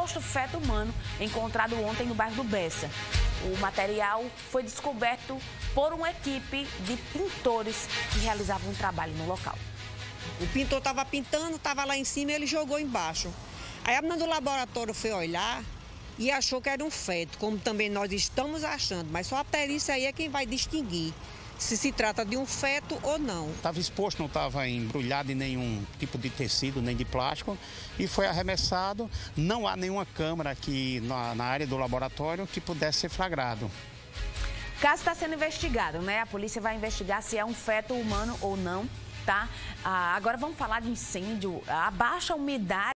suposto feto humano encontrado ontem no bairro do Bessa. O material foi descoberto por uma equipe de pintores que realizavam um trabalho no local. O pintor estava pintando, estava lá em cima e ele jogou embaixo. Aí a menina do laboratório foi olhar e achou que era um feto, como também nós estamos achando, mas só a perícia aí é quem vai distinguir se trata de um feto ou não. Estava exposto, não estava embrulhado em nenhum tipo de tecido, nem de plástico, e foi arremessado. Não há nenhuma câmera aqui na área do laboratório que pudesse ser flagrado. O caso está sendo investigado, né? A polícia vai investigar se é um feto humano ou não, tá? Agora vamos falar de incêndio. A baixa umidade